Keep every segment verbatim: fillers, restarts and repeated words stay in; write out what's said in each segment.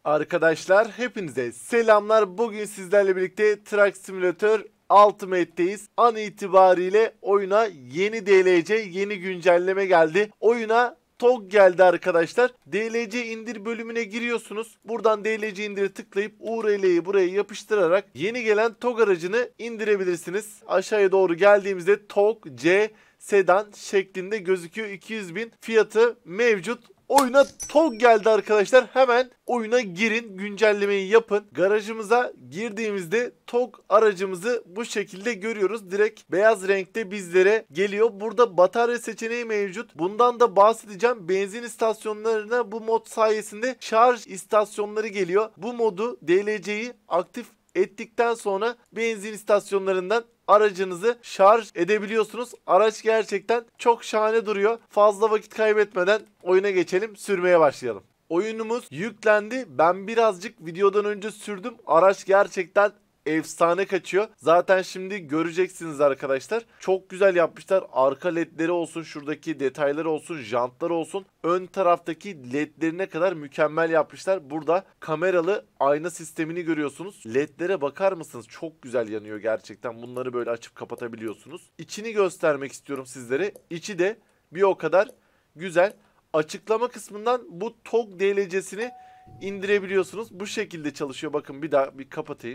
Arkadaşlar hepinize selamlar. Bugün sizlerle birlikte Truck Simulator Ultimate'teyiz. An itibariyle oyuna yeni D L C, yeni güncelleme geldi. Oyuna T O G geldi arkadaşlar. D L C indir bölümüne giriyorsunuz. Buradan D L C indire tıklayıp U R L'yi buraya yapıştırarak yeni gelen T O G aracını indirebilirsiniz. Aşağıya doğru geldiğimizde T O G C sedan şeklinde gözüküyor. iki yüz bin fiyatı mevcut. Oyuna T O G geldi arkadaşlar. Hemen oyuna girin. Güncellemeyi yapın. Garajımıza girdiğimizde T O G aracımızı bu şekilde görüyoruz. Direkt beyaz renkte bizlere geliyor. Burada batarya seçeneği mevcut. Bundan da bahsedeceğim. Benzin istasyonlarına bu mod sayesinde şarj istasyonları geliyor. Bu modu D L C'yi aktif ettikten sonra benzin istasyonlarından aracınızı şarj edebiliyorsunuz. Araç gerçekten çok şahane duruyor. Fazla vakit kaybetmeden oyuna geçelim, sürmeye başlayalım. Oyunumuz yüklendi. Ben birazcık videodan önce sürdüm. Araç gerçekten efsane kaçıyor. Zaten şimdi göreceksiniz arkadaşlar. Çok güzel yapmışlar. Arka ledleri olsun, şuradaki detayları olsun, jantlar olsun. Ön taraftaki ledlerine kadar mükemmel yapmışlar. Burada kameralı ayna sistemini görüyorsunuz. Ledlere bakar mısınız? Çok güzel yanıyor gerçekten. Bunları böyle açıp kapatabiliyorsunuz. İçini göstermek istiyorum sizlere. İçi de bir o kadar güzel. Açıklama kısmından bu T O G D L C'sini indirebiliyorsunuz. Bu şekilde çalışıyor. Bakın bir daha bir kapatayım.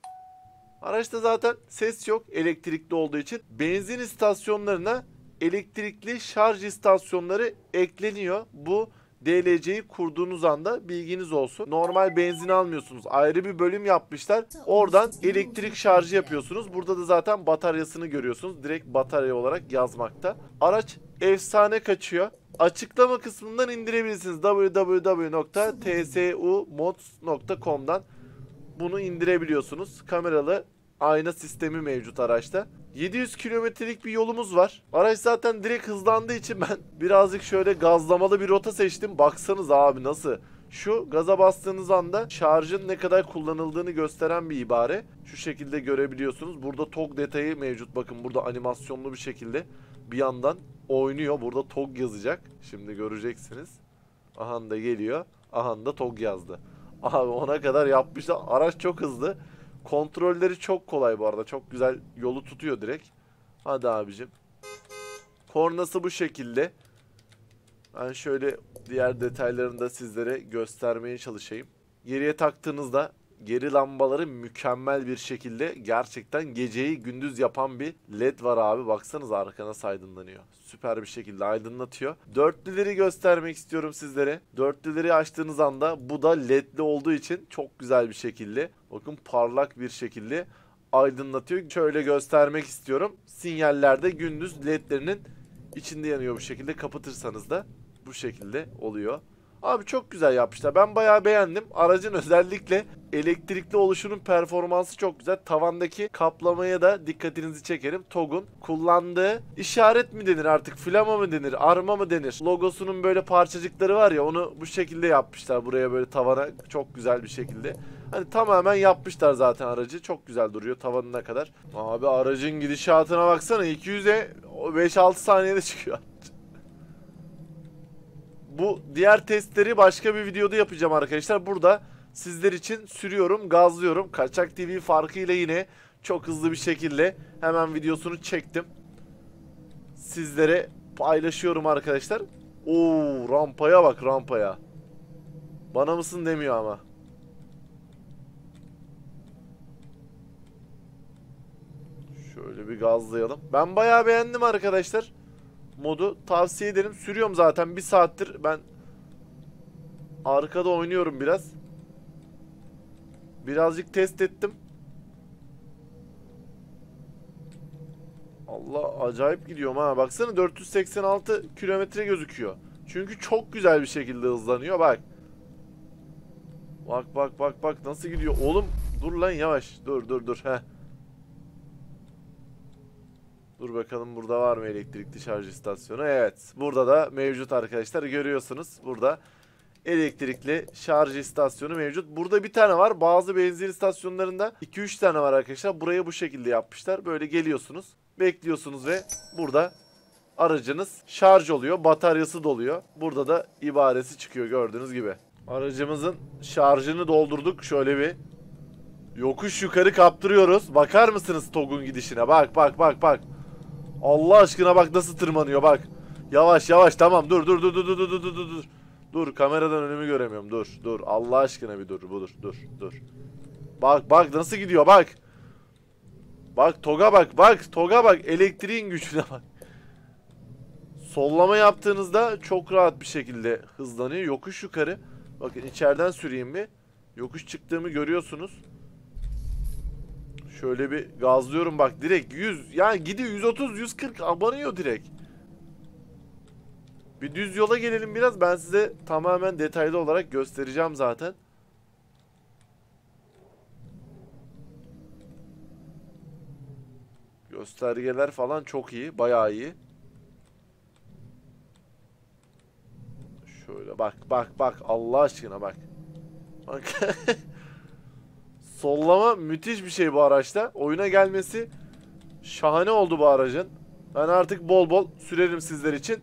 Araçta zaten ses yok elektrikli olduğu için. Benzin istasyonlarına elektrikli şarj istasyonları ekleniyor. Bu D L C'yi kurduğunuz anda bilginiz olsun. Normal benzin almıyorsunuz. Ayrı bir bölüm yapmışlar. Oradan elektrik şarjı yapıyorsunuz. Burada da zaten bataryasını görüyorsunuz. Direkt batarya olarak yazmakta. Araç efsane kaçıyor. Açıklama kısmından indirebilirsiniz. w w w nokta t s u mods nokta com'dan bunu indirebiliyorsunuz. Kameralı ayna sistemi mevcut araçta. yedi yüz kilometrelik bir yolumuz var. Araç zaten direkt hızlandığı için ben birazcık şöyle gazlamalı bir rota seçtim. Baksanız abi nasıl? Şu gaza bastığınız anda şarjın ne kadar kullanıldığını gösteren bir ibare. Şu şekilde görebiliyorsunuz. Burada T O G detayı mevcut. Bakın burada animasyonlu bir şekilde bir yandan oynuyor. Burada T O G yazacak. Şimdi göreceksiniz. Aha da geliyor. Aha da T O G yazdı. Abi ona kadar yapmışlar. Araç çok hızlı. Kontrolleri çok kolay bu arada. Çok güzel yolu tutuyor direkt. Hadi abicim. Kornası bu şekilde. Ben şöyle diğer detaylarını da sizlere göstermeye çalışayım. Geriye taktığınızda geri lambaları mükemmel bir şekilde gerçekten geceyi gündüz yapan bir led var abi. Baksanıza arkana aydınlanıyor. Süper bir şekilde aydınlatıyor. Dörtlüleri göstermek istiyorum sizlere. Dörtlüleri açtığınız anda bu da ledli olduğu için çok güzel bir şekilde. Bakın parlak bir şekilde aydınlatıyor. Şöyle göstermek istiyorum. Sinyallerde gündüz ledlerinin içinde yanıyor bu şekilde. Kapatırsanız da bu şekilde oluyor. Abi çok güzel yapmışlar. Ben bayağı beğendim. Aracın özellikle elektrikli oluşunun performansı çok güzel. Tavandaki kaplamaya da dikkatinizi çekerim. T O G'un kullandığı işaret mi denir artık? Flama mı denir? Arma mı denir? Logosunun böyle parçacıkları var ya, onu bu şekilde yapmışlar. Buraya böyle tavana çok güzel bir şekilde. Hani tamamen yapmışlar zaten aracı. Çok güzel duruyor tavanına kadar. Abi aracın gidişatına baksana. iki yüze beş altı saniyede çıkıyor. Bu diğer testleri başka bir videoda yapacağım arkadaşlar. Burada sizler için sürüyorum, gazlıyorum. Kaçak T V farkıyla yine çok hızlı bir şekilde hemen videosunu çektim. Sizlere paylaşıyorum arkadaşlar. Oo, rampaya bak, rampaya. Bana mısın demiyor ama. Şöyle bir gazlayalım. Ben bayağı beğendim arkadaşlar. Modu tavsiye ederim. Sürüyorum zaten bir saattir ben arkada oynuyorum biraz. Birazcık test ettim. Allah, acayip gidiyorum ha. Baksana dört yüz seksen altı kilometre gözüküyor. Çünkü çok güzel bir şekilde hızlanıyor bak. Bak bak bak bak nasıl gidiyor. Oğlum dur lan, yavaş. Dur dur dur. Heh. Dur bakalım burada var mı elektrikli şarj istasyonu? Evet. Burada da mevcut arkadaşlar. Görüyorsunuz. Burada elektrikli şarj istasyonu mevcut. Burada bir tane var. Bazı benzin istasyonlarında iki üç tane var arkadaşlar. Burayı bu şekilde yapmışlar. Böyle geliyorsunuz. Bekliyorsunuz ve burada aracınız şarj oluyor. Bataryası doluyor. Burada da ibaresi çıkıyor gördüğünüz gibi. Aracımızın şarjını doldurduk. Şöyle bir yokuş yukarı kaptırıyoruz. Bakar mısınız TOG'un gidişine? Bak bak bak bak. Allah aşkına bak nasıl tırmanıyor bak. Yavaş yavaş, tamam, dur dur dur dur dur dur dur dur dur. Dur, kameradan önümü göremiyorum. Dur dur Allah aşkına bir dur. Dur dur dur. Bak bak nasıl gidiyor bak. Bak TOG'a bak bak. TOG'a bak. Elektriğin gücüne bak. Sollama yaptığınızda çok rahat bir şekilde hızlanıyor. Yokuş yukarı. Bakın içeriden süreyim bir. Yokuş çıktığımı görüyorsunuz. Şöyle bir gazlıyorum bak, direkt yüz. Yani gidiyor yüz otuz yüz kırk abanıyor direkt. Bir düz yola gelelim biraz. Ben size tamamen detaylı olarak göstereceğim zaten. Göstergeler falan çok iyi. Bayağı iyi. Şöyle bak bak bak. Allah aşkına bak. Bak. Sollama müthiş bir şey bu araçta. Oyuna gelmesi şahane oldu bu aracın. Ben artık bol bol sürerim sizler için.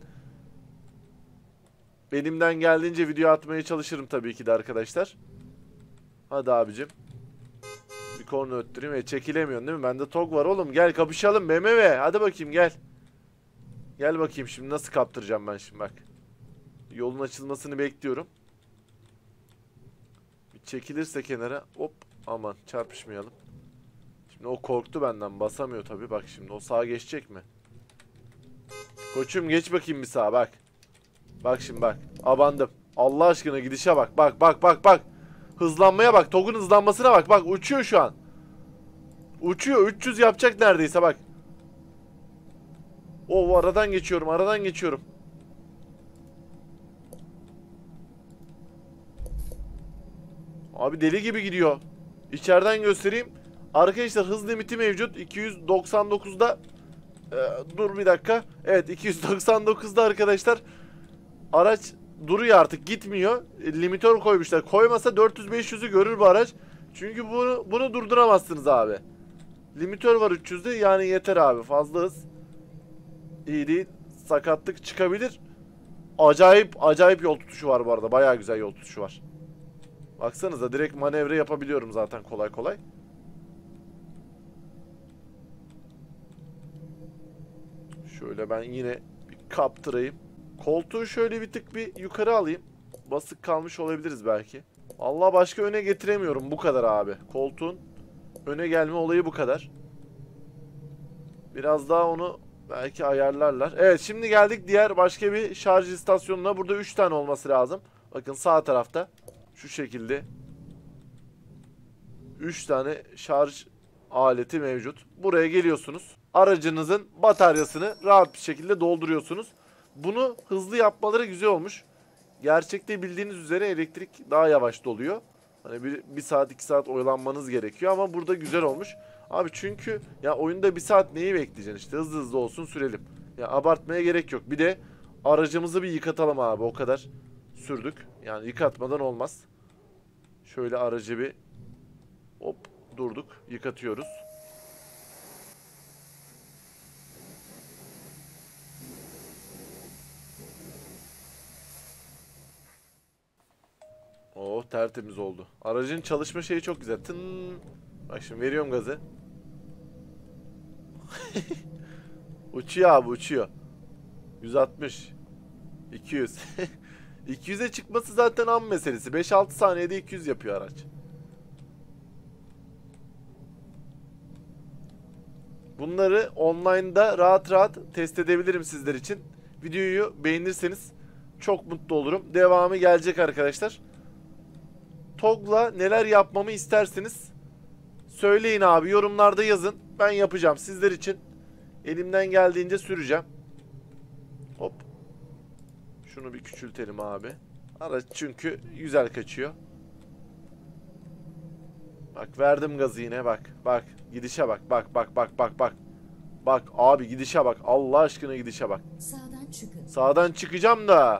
Elimden geldiğince video atmaya çalışırım tabii ki de arkadaşlar. Hadi abicim. Bir korna öttüreyim. E çekilemiyorsun değil mi? Bende TOG var oğlum. Gel kapışalım B M W. Hadi bakayım gel. Gel bakayım şimdi nasıl kaptıracağım ben şimdi bak. Yolun açılmasını bekliyorum. Bir çekilirse kenara. Hop. Aman çarpışmayalım. Şimdi o korktu benden. Basamıyor tabii. Bak şimdi o sağa geçecek mi? Koçum geç bakayım bir sağa bak. Bak şimdi bak. Abandım. Allah aşkına gidişe bak. Bak bak bak bak. Hızlanmaya bak. TOG'un hızlanmasına bak. Bak uçuyor şu an. Uçuyor. üç yüz yapacak neredeyse bak. O aradan geçiyorum. Aradan geçiyorum. Abi deli gibi gidiyor. İçeriden göstereyim. Arkadaşlar hız limiti mevcut. iki yüz doksan dokuzda ee, dur bir dakika. Evet iki yüz doksan dokuzda arkadaşlar. Araç duruyor artık, gitmiyor. E, limitör koymuşlar. Koymasa dört yüz beş yüzü görür bu araç. Çünkü bunu bunu durduramazsınız abi. Limitör var üç yüzde, yani yeter abi. Fazla hız iyi değil. Sakatlık çıkabilir. Acayip acayip yol tutuşu var bu arada. Bayağı güzel yol tutuşu var. Baksanıza direkt manevra yapabiliyorum zaten kolay kolay. Şöyle ben yine bir kaptırayım. Koltuğu şöyle bir tık bir yukarı alayım. Basık kalmış olabiliriz belki. Allah başka öne getiremiyorum, bu kadar abi. Koltuğun öne gelme olayı bu kadar. Biraz daha onu belki ayarlarlar. Evet şimdi geldik diğer başka bir şarj istasyonuna. Burada üç tane olması lazım. Bakın sağ tarafta. Şu şekilde. üç tane şarj aleti mevcut. Buraya geliyorsunuz. Aracınızın bataryasını rahat bir şekilde dolduruyorsunuz. Bunu hızlı yapmaları güzel olmuş. Gerçekte bildiğiniz üzere elektrik daha yavaş doluyor. Hani bir, bir saat iki saat oyalanmanız gerekiyor ama burada güzel olmuş. Abi çünkü ya oyunda bir saat neyi bekleyeceksin işte, hızlı hızlı olsun sürelim. Ya abartmaya gerek yok. Bir de aracımızı bir yıkatalım abi, o kadar sürdük. Yani yıkatmadan olmaz. Şöyle aracı bir hop durduk, yıkatıyoruz. Oh tertemiz oldu. Aracın çalışma şeyi çok güzel. Tın. Bak şimdi veriyorum gazı. Uçuyor abi, uçuyor. yüz altmış. iki yüz. iki yüze çıkması zaten an meselesi. beş altı saniyede iki yüz yapıyor araç. Bunları online'da rahat rahat test edebilirim sizler için. Videoyu beğenirseniz çok mutlu olurum. Devamı gelecek arkadaşlar. TOG'la neler yapmamı isterseniz söyleyin abi, yorumlarda yazın. Ben yapacağım sizler için. Elimden geldiğince süreceğim. Hop. Şunu bir küçültelim abi. Araç çünkü güzel kaçıyor. Bak verdim gazı yine, bak. Bak gidişe bak. Bak bak bak bak bak. Bak abi gidişe bak. Allah aşkına gidişe bak. Sağdan çıkın. Sağdan çıkacağım da.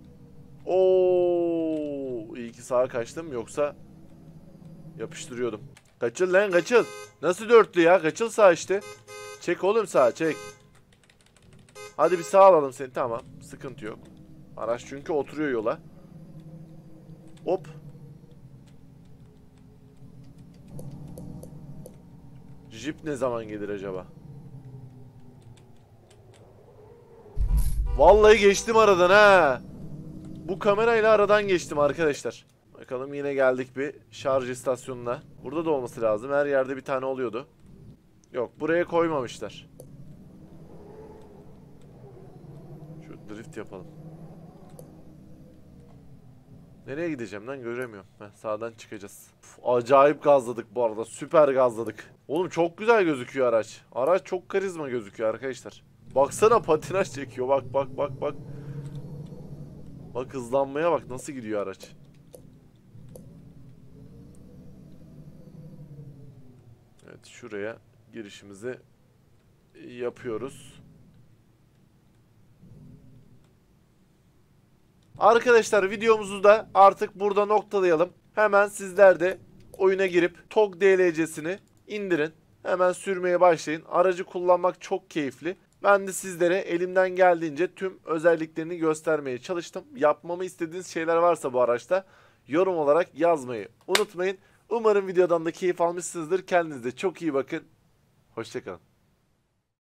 Oo, iyi ki sağa kaçtım, yoksa yapıştırıyordum. Kaçıl lan kaçıl. Nasıl dörtlü ya? Kaçıl sağa işte. Çek oğlum sağa, çek. Hadi bir sağa alalım seni, tamam. Sıkıntı yok. Araç çünkü oturuyor yola. Hop. Jeep ne zaman gelir acaba? Vallahi geçtim aradan ha. Bu kamerayla aradan geçtim arkadaşlar. Bakalım, yine geldik bir şarj istasyonuna. Burada da olması lazım. Her yerde bir tane oluyordu. Yok, buraya koymamışlar. Şu drift yapalım. Nereye gideceğim lan, göremiyorum. Heh, sağdan çıkacağız. Uf, acayip gazladık bu arada. Süper gazladık. Oğlum çok güzel gözüküyor araç. Araç çok karizma gözüküyor arkadaşlar. Baksana, patinaj çekiyor. Bak bak bak bak. Bak, hızlanmaya bak nasıl gidiyor araç. Evet, şuraya girişimizi yapıyoruz. Arkadaşlar, videomuzu da artık burada noktalayalım. Hemen sizler de oyuna girip T O G D L C'sini indirin. Hemen sürmeye başlayın. Aracı kullanmak çok keyifli. Ben de sizlere elimden geldiğince tüm özelliklerini göstermeye çalıştım. Yapmamı istediğiniz şeyler varsa bu araçta yorum olarak yazmayı unutmayın. Umarım videodan da keyif almışsınızdır. Kendinize çok iyi bakın. Hoşça kalın.